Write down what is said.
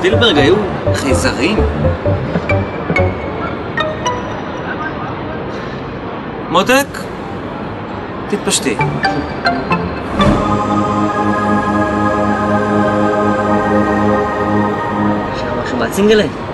ספילברג היו חייזרים? מותק? תתפשטי. אפשר משהו מהצינגלה?